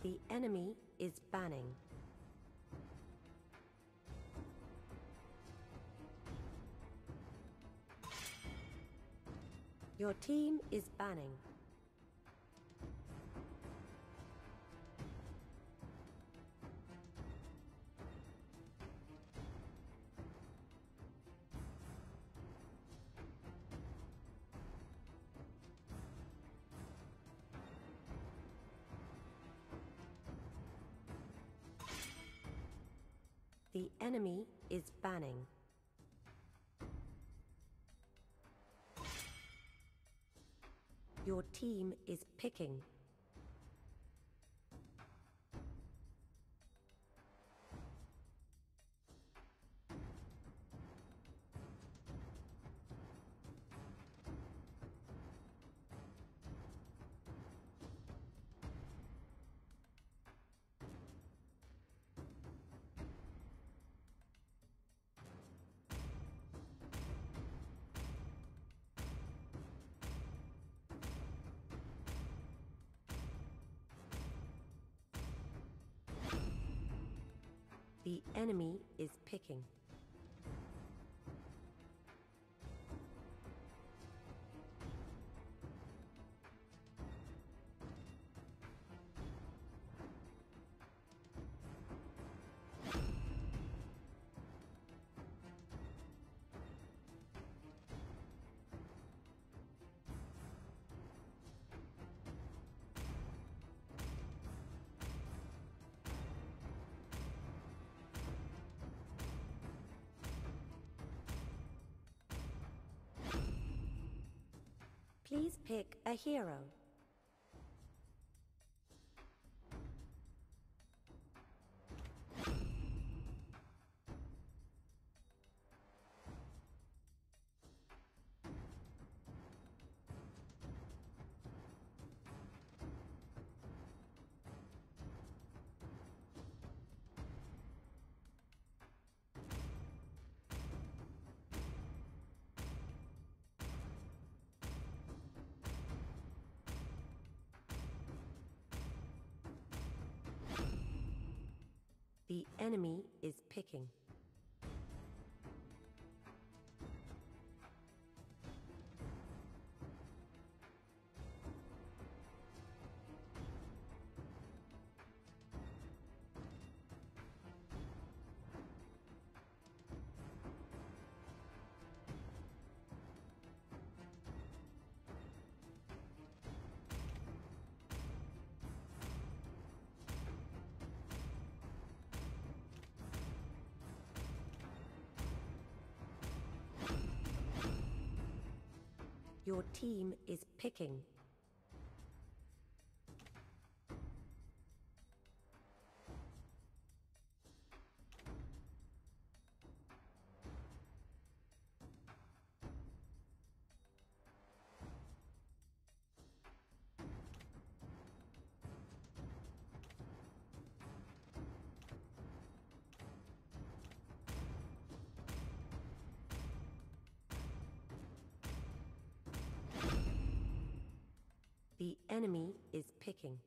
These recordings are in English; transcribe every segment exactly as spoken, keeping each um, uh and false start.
The enemy is banning. Your team is banning. The enemy is banning. Your team is picking. The enemy is picking. Please pick a hero. The enemy is picking. Your team is picking. The enemy is picking.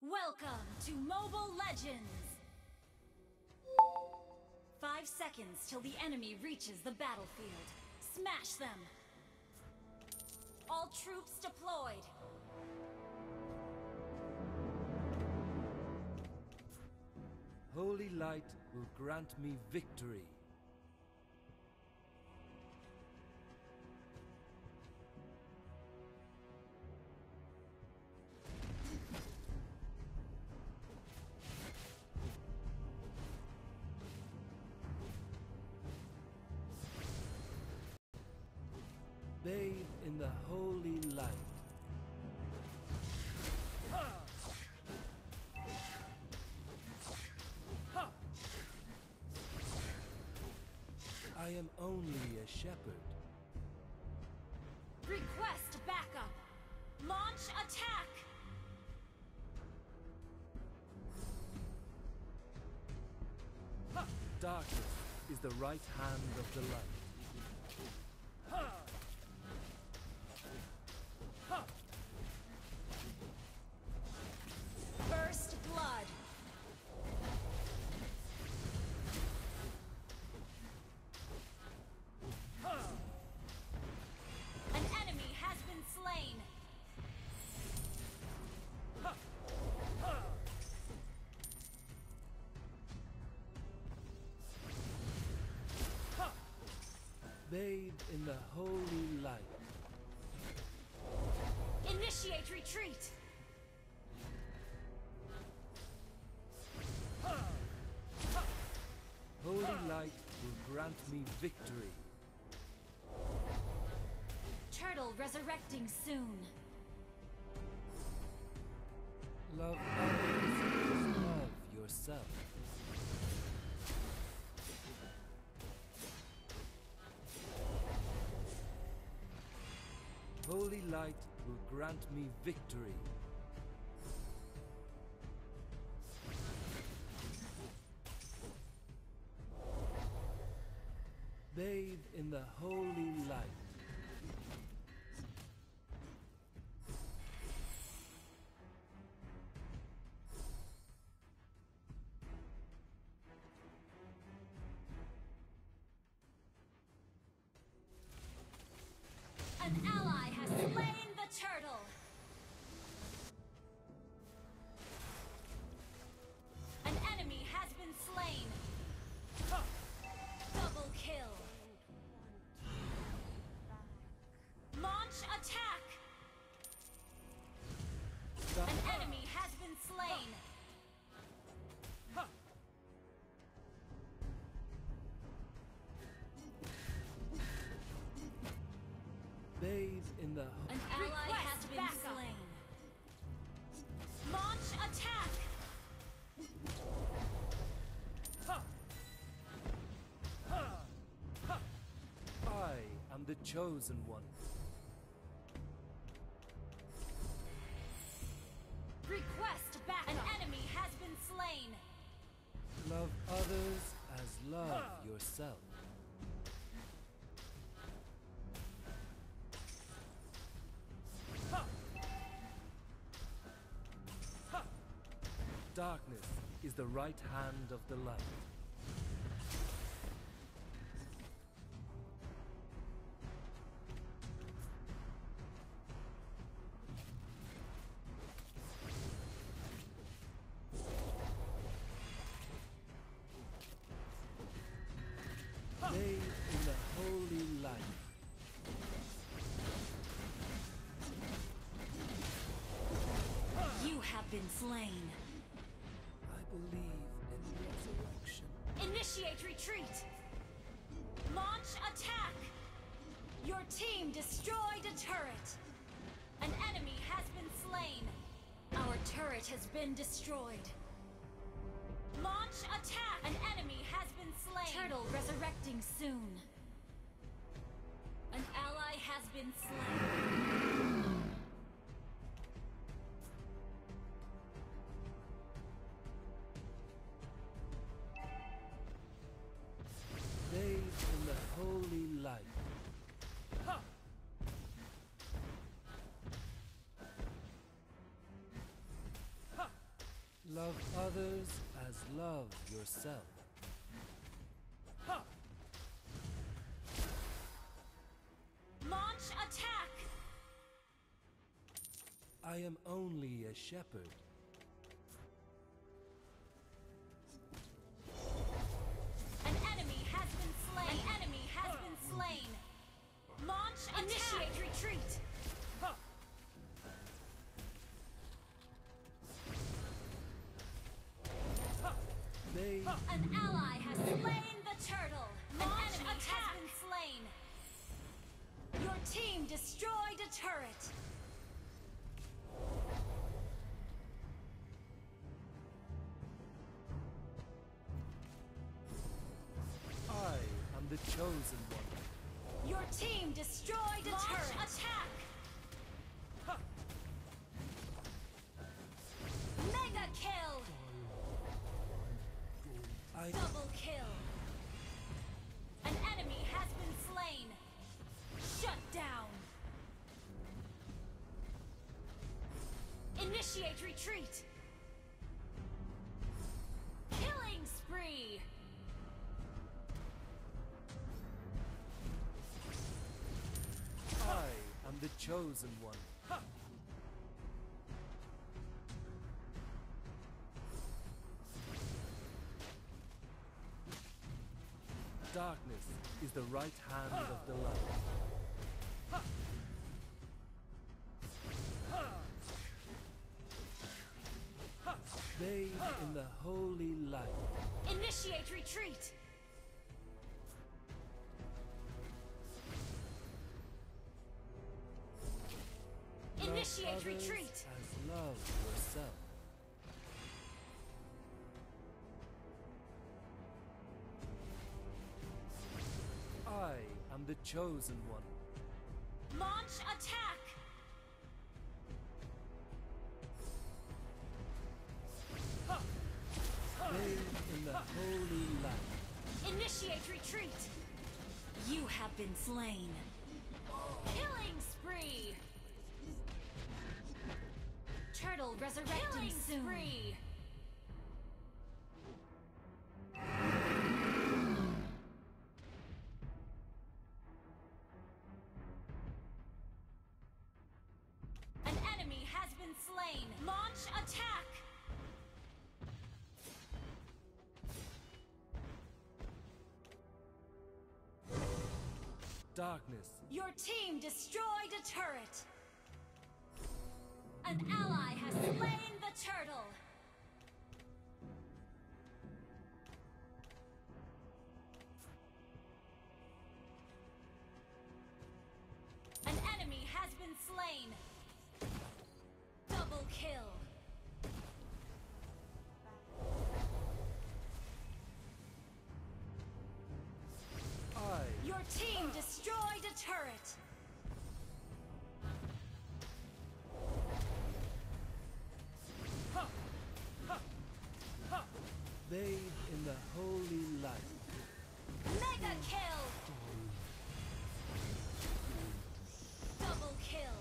Welcome to Mobile Legends! Five seconds till the enemy reaches the battlefield. Smash them! All troops deployed! Holy light will grant me victory. Bathe in the holy light. I am only a shepherd. Request backup! Launch attack! Darkness is the right hand of the light. First blood! An enemy has been slain! Bathe in the holy light. Initiate retreat! Holy light will grant me victory. Turtle resurrecting soon. Love others, love yourself. Holy light will grant me victory. Bathe in the holy light. An ally has slain the turtle! An enemy has been slain! Double kill! Launch attack! An enemy has been slain! Bathe in the An ally has been backup. slain! Launch attack! I am the chosen one. Request back! An enemy has been slain! Love others as love yourself. Darkness is the right hand of the light. Bathe in the holy light. You have been slain! I believe in resurrection. Initiate retreat! Launch attack! Your team destroyed a turret! An enemy has been slain! Our turret has been destroyed! Launch attack! An enemy has been slain! Turtle resurrecting soon! An ally has been slain! Bathe in the holy light. love yourself. Launch attack! I am only a shepherd. An enemy has been slain. An enemy has been slain. Launch attack! Initiate retreat! They An ally has slain the turtle. Launch An enemy attack. Has been slain. Your team destroyed a turret. I am the chosen one. Your team destroyed a Launch turret. Attack. Mega kill. I Double kill. An enemy has been slain. Shut down. Initiate retreat. Killing spree. I am the chosen one. Darkness is the right hand of the light. Bathe in the holy light. Initiate retreat. Love Initiate others retreat. as love yourself. I am the chosen one. Launch attack. Bathe in the holy light. Initiate retreat. You have been slain. Killing spree. Turtle resurrecting Killing soon. Spree. An enemy has been slain. Launch attack. Darkness Your team destroyed a turret. An ally has slain the turtle. An enemy has been slain. Double kill. I Your team destroyed a turret. bathe in the holy light. Mega kill. Double kill.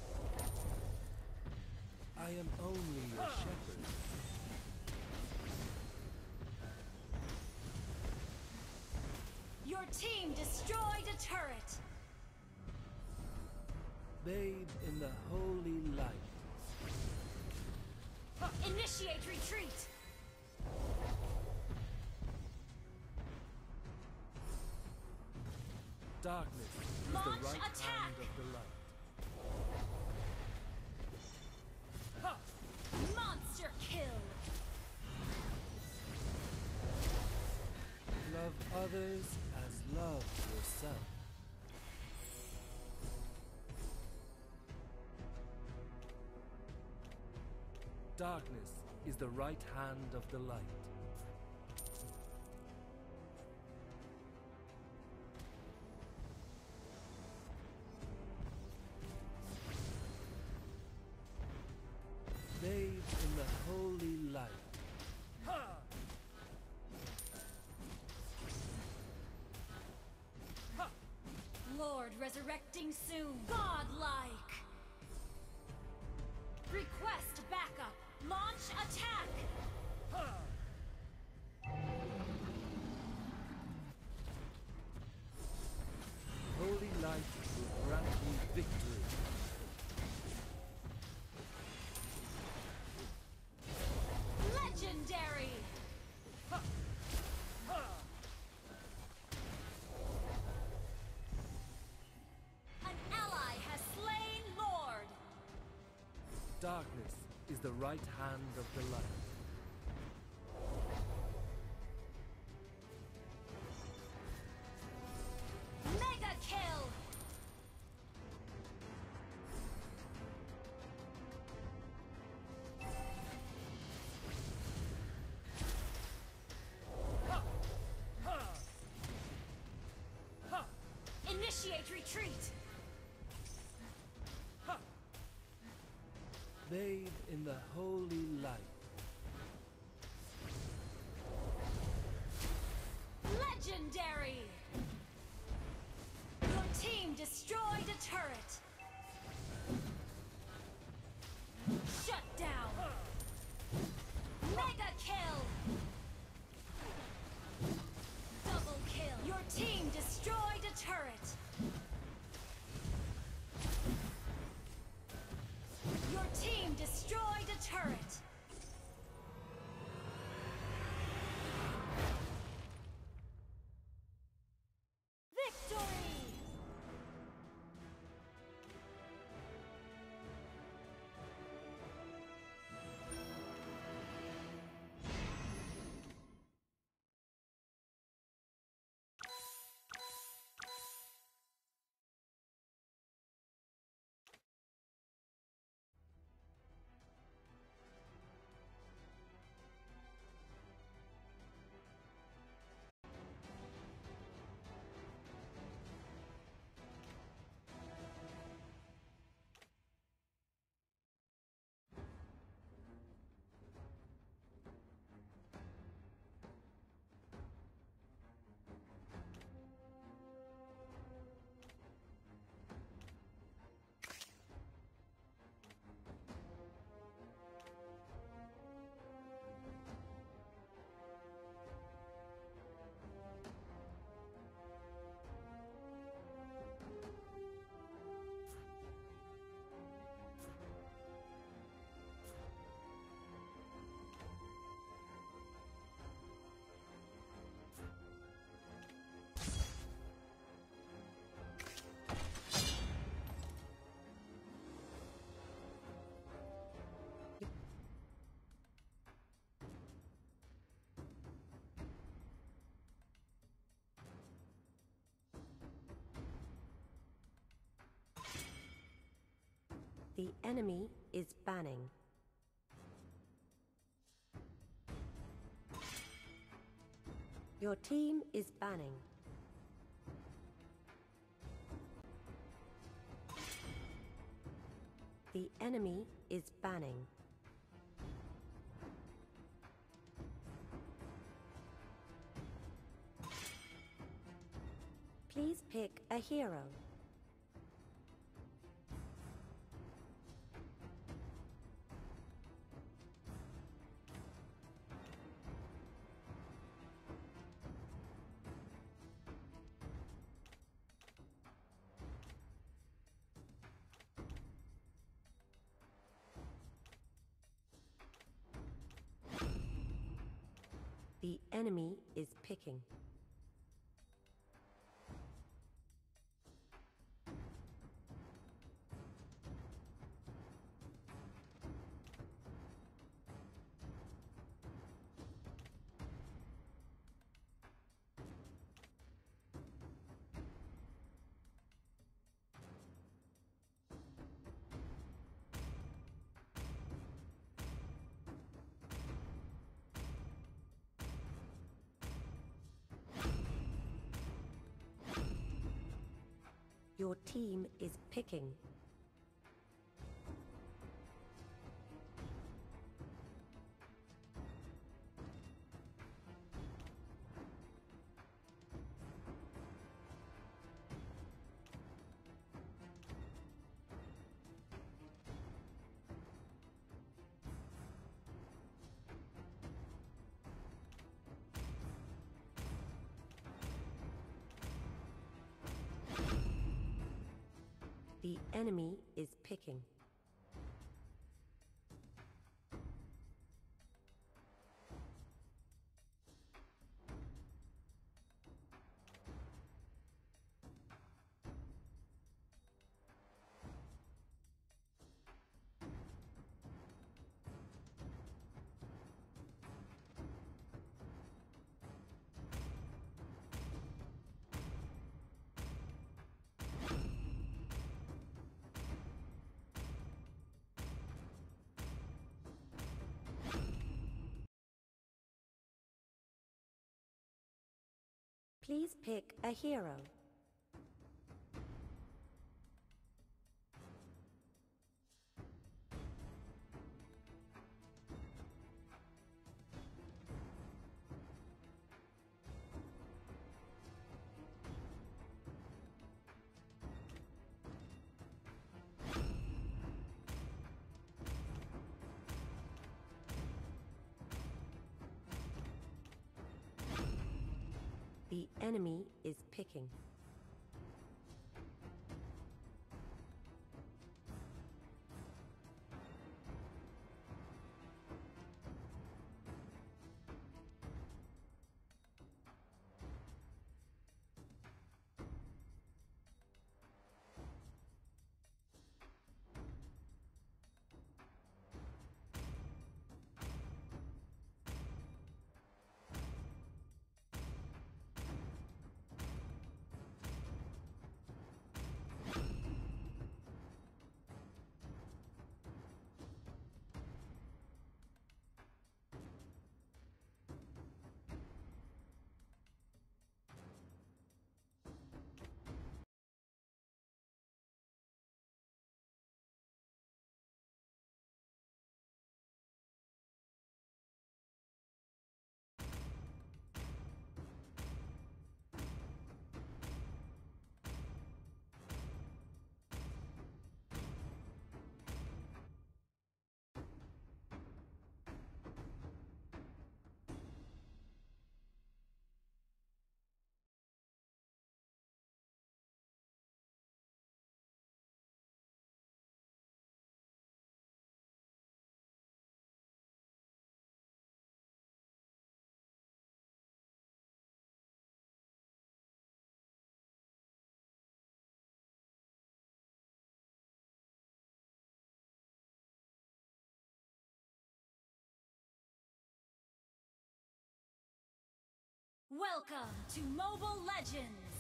I am only a shepherd. Your team destroyed a turret. Bathe in the holy light. Initiate retreat. Darkness is Launch the right attack. hand of the light. Monster kill. Love others as love yourself. Darkness is the right hand of the light. Bathe in the holy light. Lord resurrecting soon. Godlike. Request backup. Launch attack. Darkness is the right hand of the light. Mega kill! Initiate retreat! Bathe in the holy light. Legendary! Your team destroyed a turret! Shut down! Mega kill! Double kill! Your team destroyed a turret! Your team destroyed a turret! Victory! The enemy is banning. Your team is banning. The enemy is banning. Please pick a hero. The enemy is picking. Your team is picking. The enemy is picking. Please pick a hero. The enemy is picking. Welcome to Mobile Legends!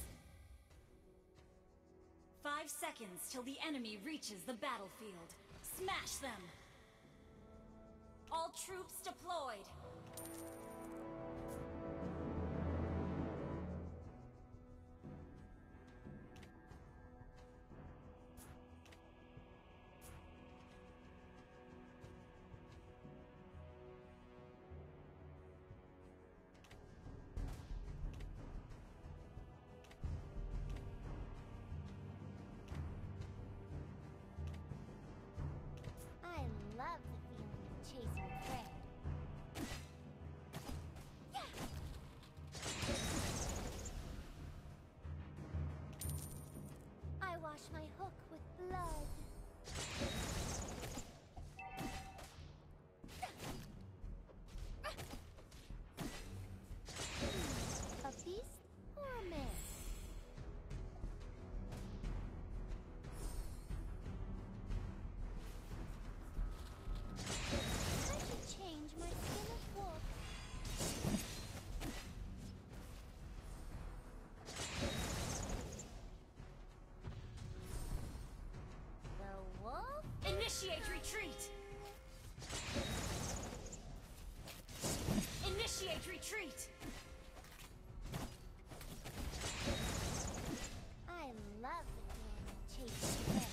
Five seconds till the enemy reaches the battlefield. Smash them! All troops deployed! I love the feeling of chasing prey. I wash my hook with blood. A beast or a man? I should change my skin of wolf. The wolf? Initiate retreat! Initiate retreat! I love the feeling of chasing prey.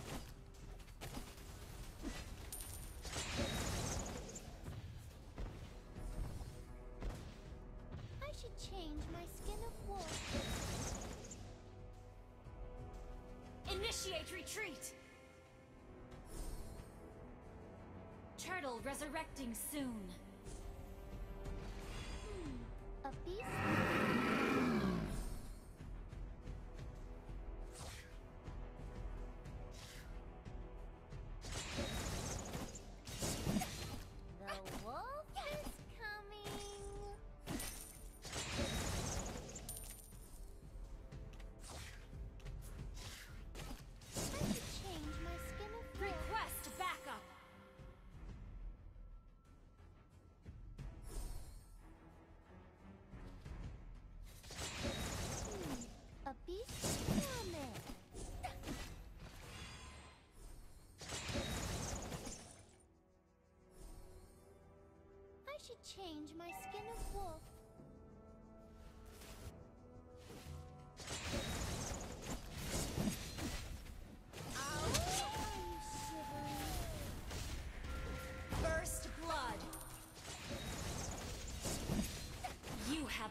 I should change my skin of wolf. Initiate retreat! Turtle resurrecting soon. Hmm, a beast? The wolf is coming. I should change my skin of wolf. Request backup! Hmm, a beast or a man? I should change my skin of wolf.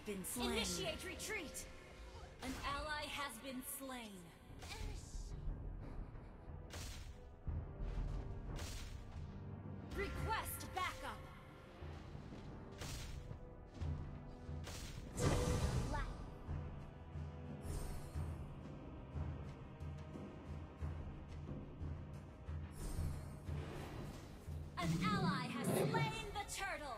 been slain. Initiate retreat. An ally has been slain. Request backup. An ally has slain the turtle.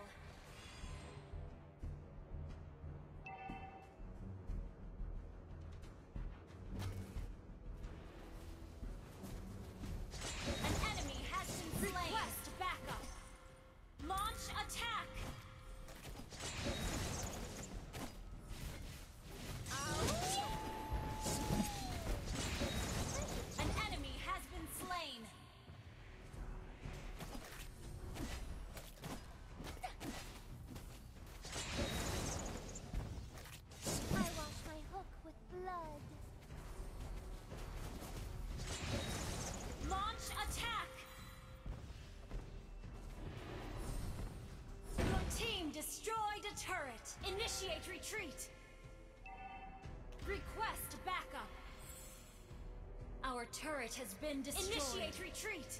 An enemy has been slain. Request backup. Launch attack. An enemy has been slain. I wash my hook with blood. Launch attack. Your team destroyed a turret. Initiate retreat. Request backup. Our turret has been destroyed. Initiate retreat.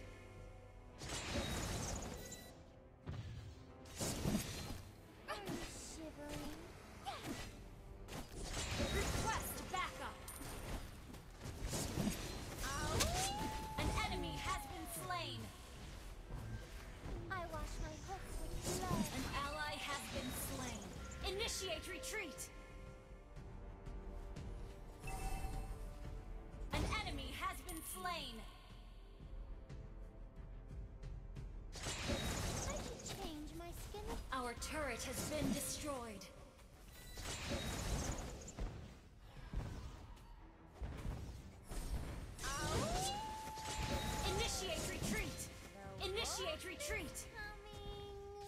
Are you shivering? Request backup. An enemy has been slain. I wash my hook with blood. An ally has been slain. Initiate retreat. An enemy has been slain. I should change my skin of Our turret has been destroyed. Initiate retreat. Initiate retreat. coming.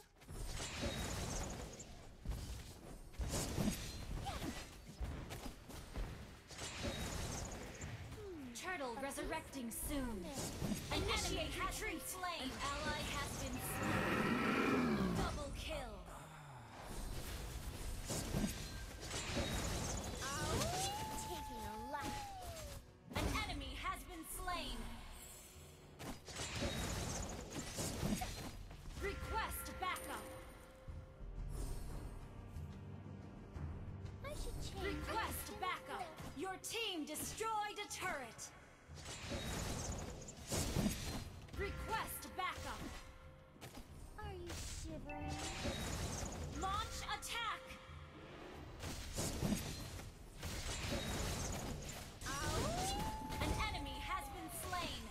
Turtle resurrecting soon. Initiate retreat. Slain. An ally has been slain. Double kill. Taking a life. An enemy has been slain. Request backup. I should change my Request skin of backup. blood. Your team destroyed a turret. Request backup. Are you shivering? Launch attack. An enemy has been slain.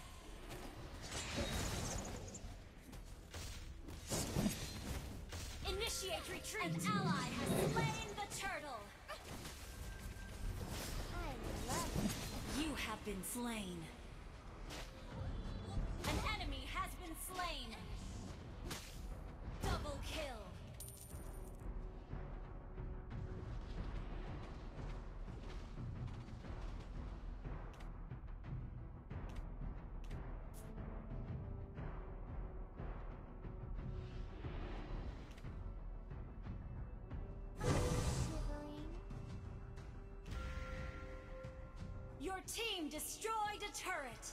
Initiate retreat. An ally has slain the turtle. I love it. You have been slain. An enemy has been slain. Double kill. Shivering. Your team destroyed a turret.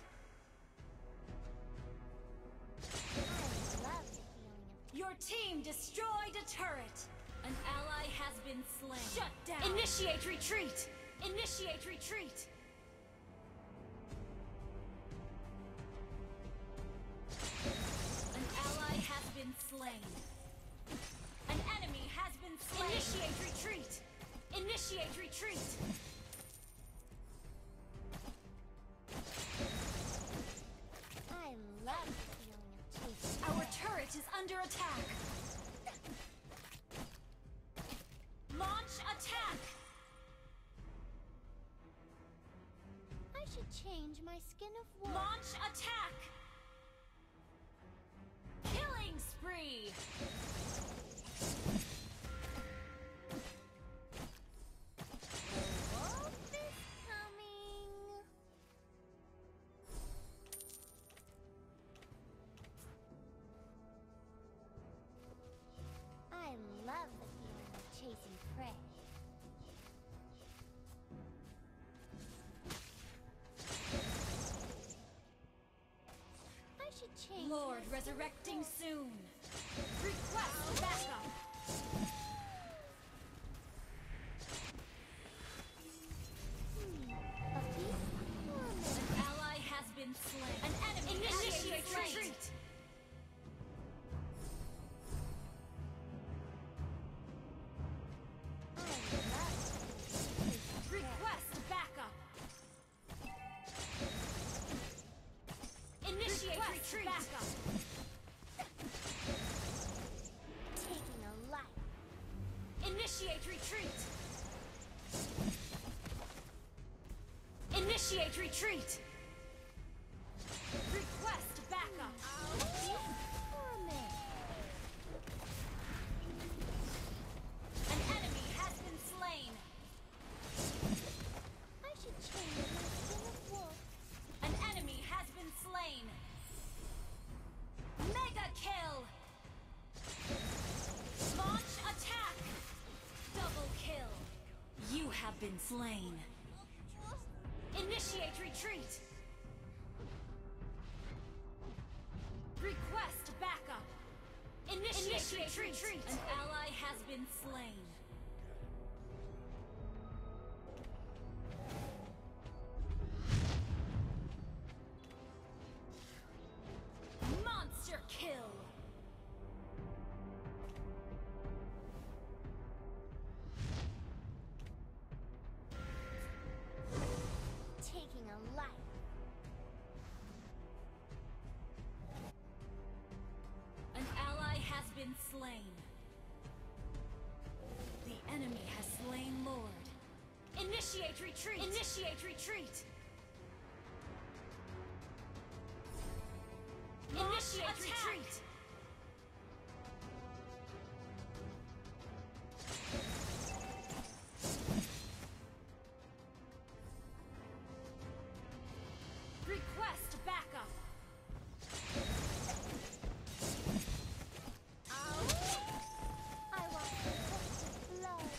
I love the feeling of Your team destroyed a turret. An ally has been slain. Shut down. Initiate retreat. Initiate retreat. An ally has been slain. An enemy has been slain. Initiate retreat. Initiate retreat. I love the feeling of chasing. Our turret is under attack. Launch attack. I should change my skin of wool. Launch attack. Killing spree. Wolf is coming. I love the feeling of chasing prey. change Lord my resurrecting soon. Request backup. Hmm. A beast or a man? An ally has been slain. An enemy initiate retreat. I love Request backup. Initiate retreat. Backup. taking a life. Initiate retreat. Initiate retreat. Request backup. A beast or a man? An enemy has been slain. I should change my skin of wolf. An enemy has been slain. Mega kill. Launch attack. Double kill. You have been slain. Initiate retreat. Request backup. Initiate, Initiate retreat. retreat. An ally has been slain. Monster kill. Taking a life. An ally has been slain. The enemy has slain Lord. Initiate retreat! Initiate retreat! Initiate retreat! Request backup! I want the host of blood.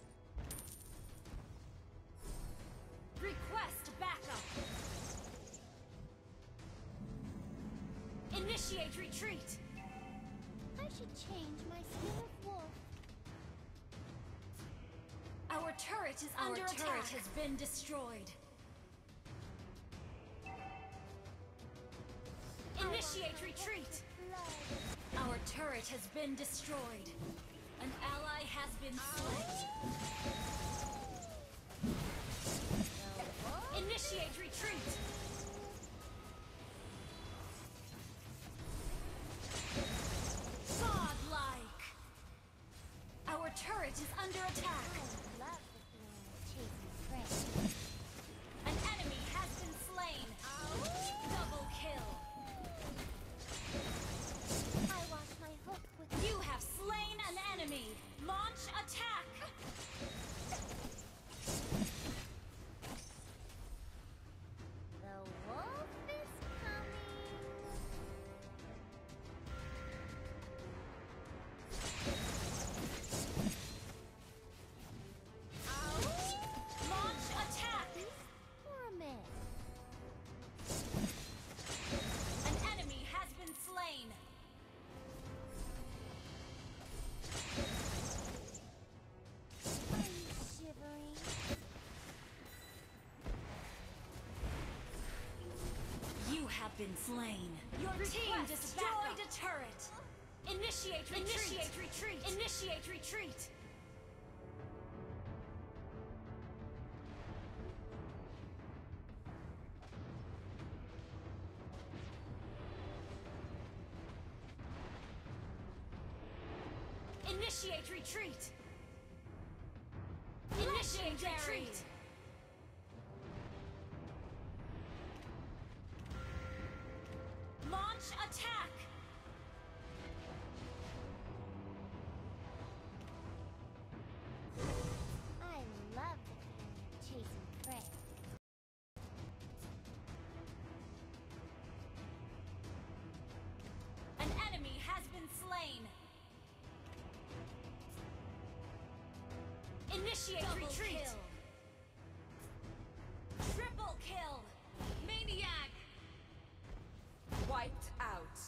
Request backup! Initiate retreat! I should change my skin of wolf. Our turret is Our under turret attack. has been destroyed. Initiate retreat! Blood. Our turret has been destroyed. An ally has been slain. Initiate retreat! Godlike! Our turret is under attack. I love the feeling of chasing prey. An enemy has been slain. Double kill. I wash my hook with You have slain an enemy. Launch attack. the wolf is coming. Launch attack. Or a man. An enemy has been slain. Are you shivering? You have been slain. Your team destroyed a turret. Initiate retreat. Initiate retreat. Initiate retreat. Initiate retreat. Initiate retreat. Launch attack. I love the feeling of chasing prey. An enemy has been slain. Initiate Double retreat. Kill. Triple kill. Maniac. Wiped out.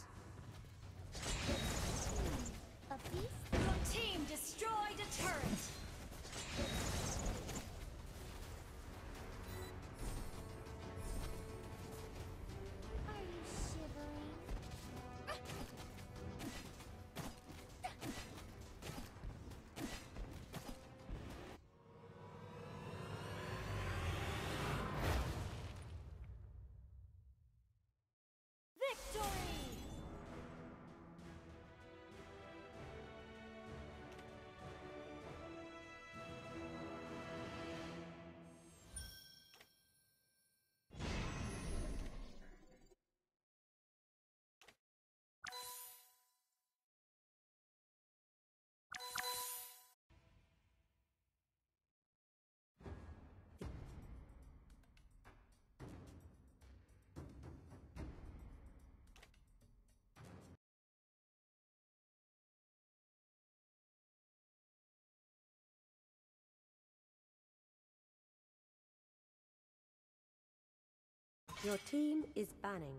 Your team is banning.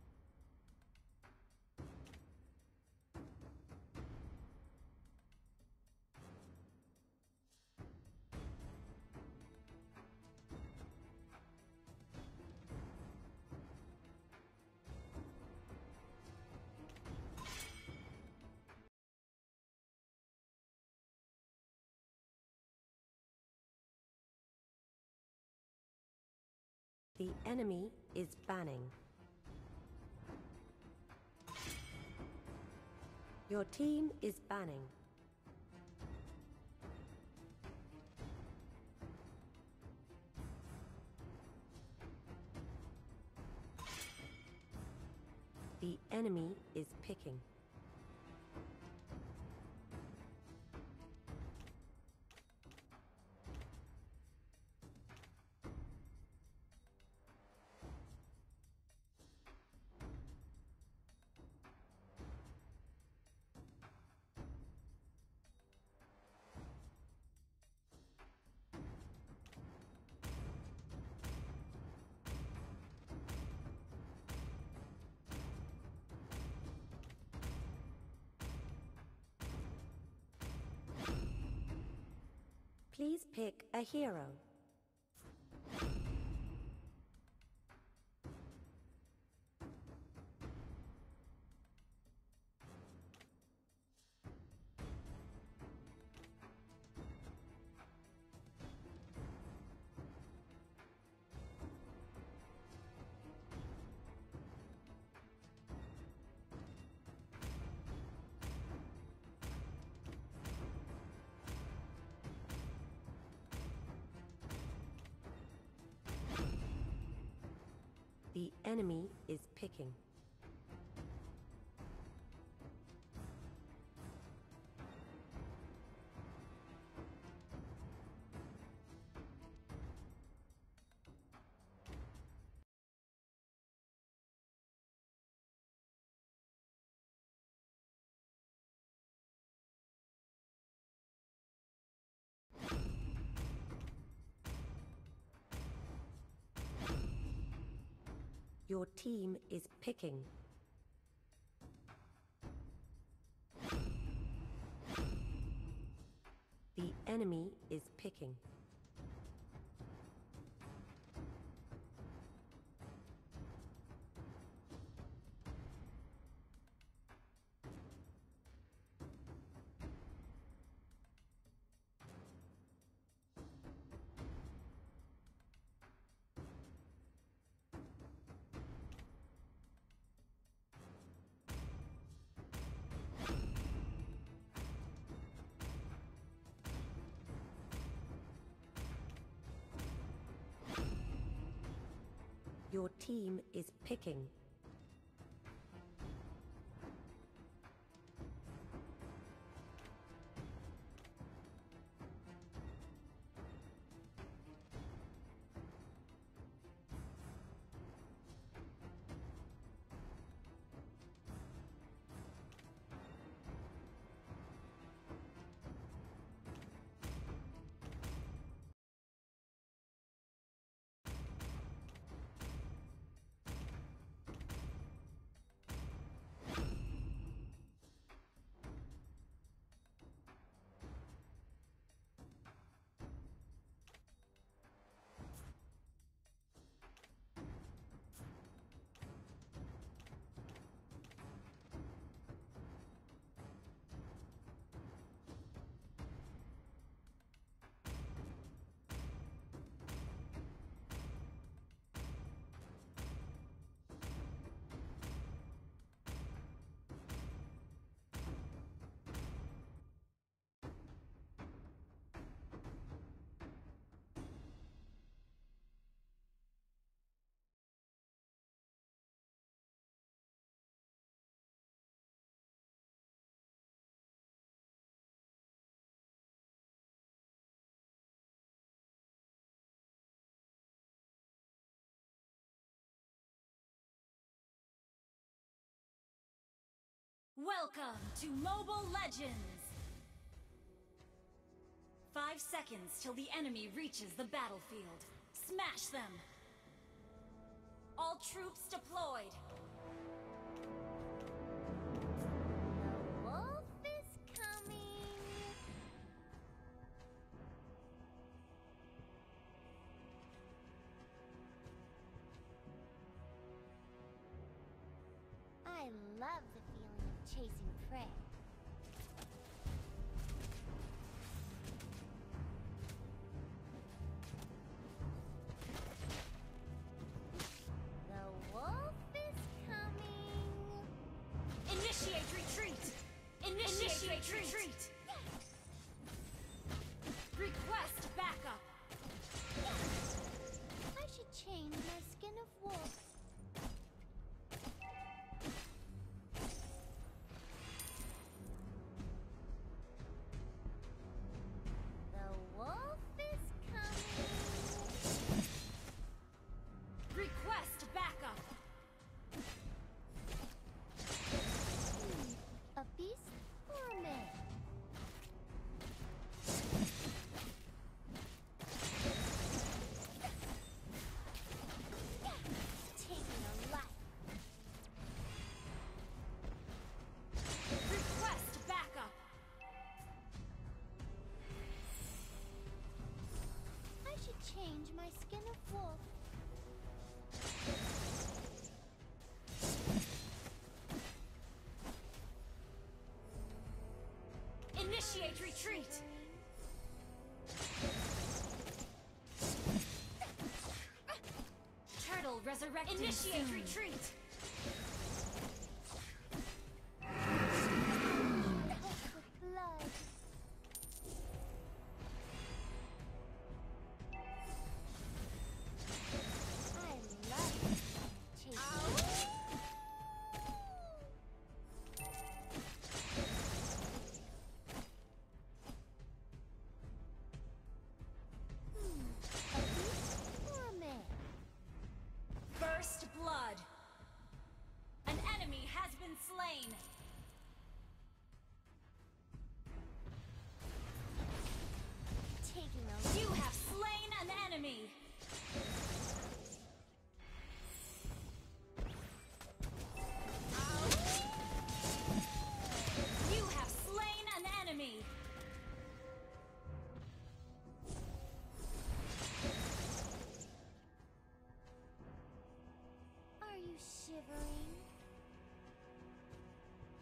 The enemy is banning. Your team is banning. The enemy is picking. Please pick a hero. The enemy is picking. Your team is picking. The enemy is picking. Your team is picking. Welcome to Mobile Legends! Five seconds till the enemy reaches the battlefield. Smash them! All troops deployed. The wolf is coming. I love the feeling of chasing prey. The wolf is coming. Initiate retreat! Initiate, retreat. retreat! Request backup! I should change my skin of wolf. The wolf is coming. Request backup! Hmm, a beast or a man? Taking a life. Request backup! I should change my skin of wolf. Initiate retreat! Turtle resurrected. Initiate soon. retreat! With blood. I love chasing. Hmm, a beast or a man? First blood! An enemy has been slain! Taking a You have slain an enemy! You have slain an enemy! Are you shivering?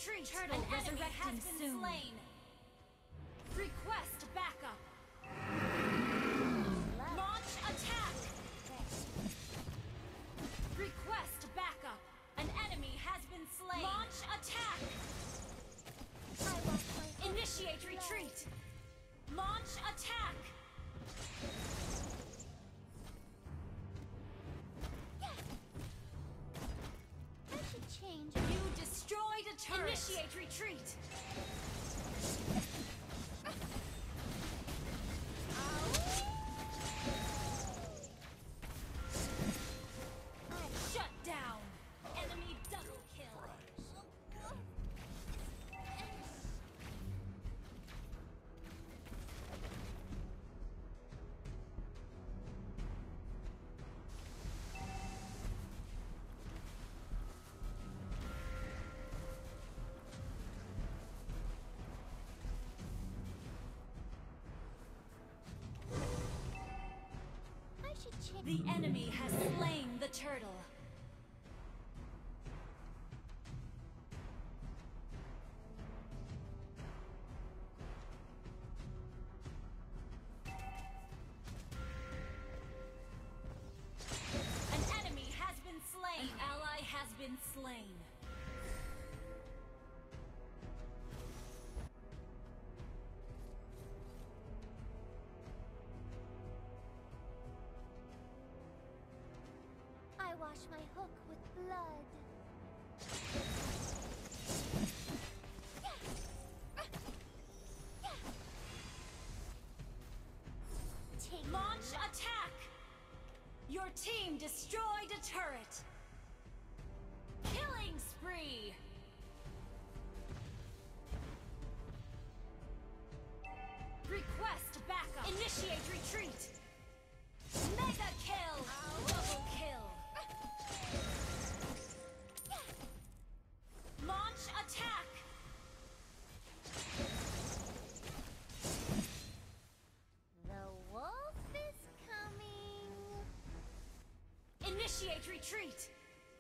retreat. Turtle An enemy has been soon. slain. Request backup. Launch attack. Request backup. An enemy has been slain. Launch attack. Initiate retreat. Launch attack. I should change. You destroyed a turret. Initiate retreat. Shut down. Enemy double kill. I should change. The enemy has slain the turtle. An enemy has been slain. An ally has been slain. I wash my hook with blood. Take Launch attack! Your team destroyed a turret! Killing spree! Request backup! Initiate retreat! Mega kill! Double kill! Launch attack! The wolf is coming. Initiate retreat!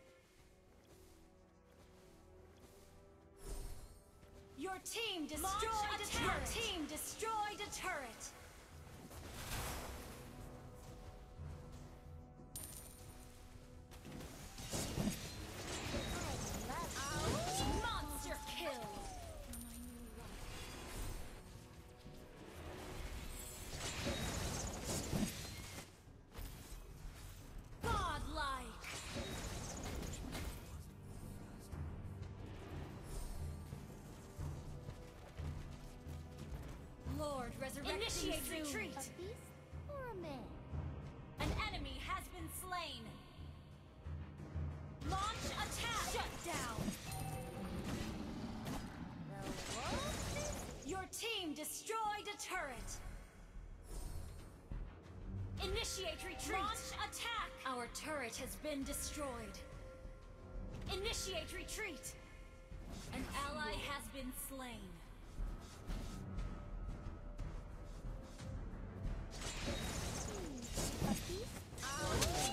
Your team destroyed a turret! Your team destroyed a turret! Monster kill! Godlike! Lord resurrecting Initiate soon. Retreat! A beast or a man? An enemy has been slain! Launch attack! Shut down! The wolf is... Your team destroyed a turret! Initiate retreat! Launch attack! Our turret has been destroyed. Initiate retreat! An ally has been slain. A beast or a man?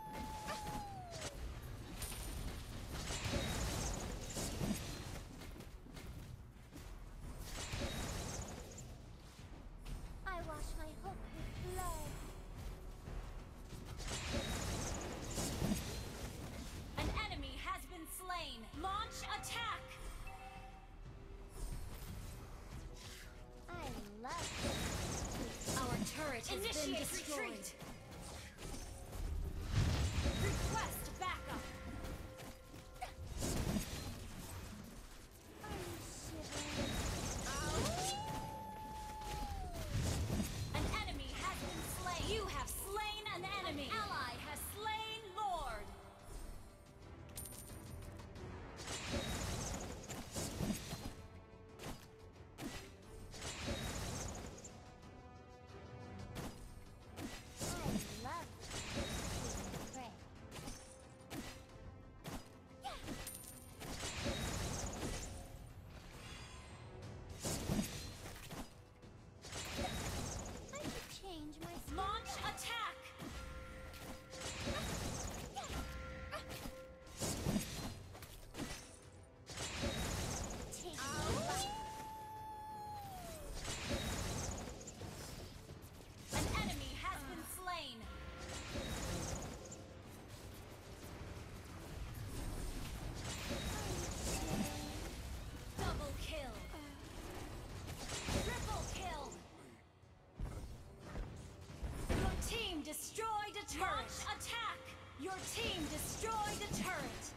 I wash my hook with blood. An enemy has been slain. Launch attack! I love it. Our turret has Initiate been destroyed. retreat. Request backup. Are you shivering? An enemy has been slain. You have slain an enemy. An ally has slain Lord. I turret. Launch attack! Your team destroyed a turret.